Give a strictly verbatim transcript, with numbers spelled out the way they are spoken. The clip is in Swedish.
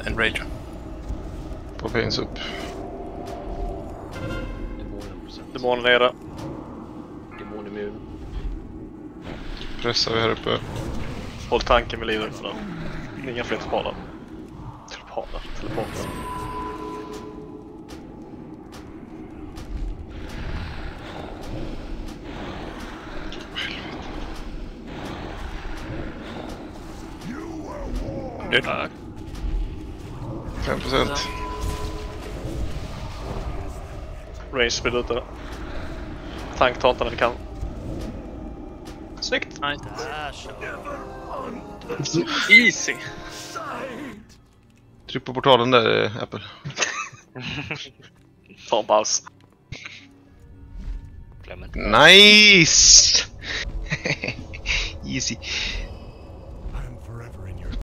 Enrager. På finns upp. Demonen nere. Demon immun. Pressar vi här uppe. Håll tanken med livet för den. Inga fler telepaler. Telepaler, teleporter. Död. fem procent. Range speed ute. Tank tar inte när vi kan. Snyggt! Nej. Där så. Easy. Tryck på portalen där, eh, Apple. Ta en paus. Glöm inte. Nice! Easy.